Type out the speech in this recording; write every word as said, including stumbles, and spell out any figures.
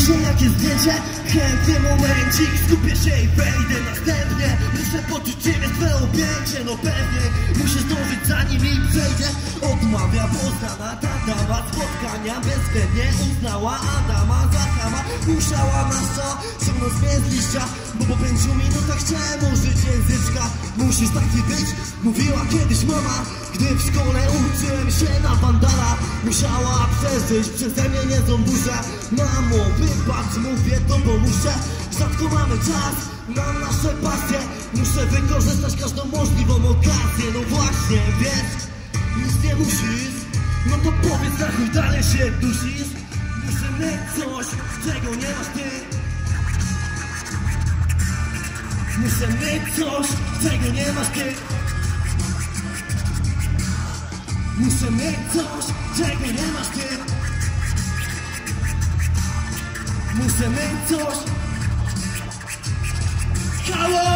się jakie zdjęcie, chętny momencik, skupię się i wejdę następnie. Muszę poczuć ciebie, twoje objęcie, no pewnie muszę zdążyć zanim mi przejdzie. Odmawia poznana ta dama, spotkania bezwzględnie uznała Adama za chama. Musiała nasza ciągnąć mnie z liścia, bo po pięciu minutach chciałem użyć języczka. Musisz taki być, mówiła kiedyś mama, gdy w szkole uczyłem się na wandala. Musiała przeżyć przeze mnie niezłą burzę. Mamo, wybacz, mówię to, bo muszę. Rzadko mamy czas na nasze pasje. Muszę wykorzystać każdą możliwą okazję. No właśnie, wiesz, nic nie musisz. No to powiedz, na chuj dalej się dusisz. Muszę mieć coś, czego nie masz ty. Muszę mieć coś, czego nie masz ty. Muszę mieć coś, czego nie masz ty. Muszę mieć coś. Halo!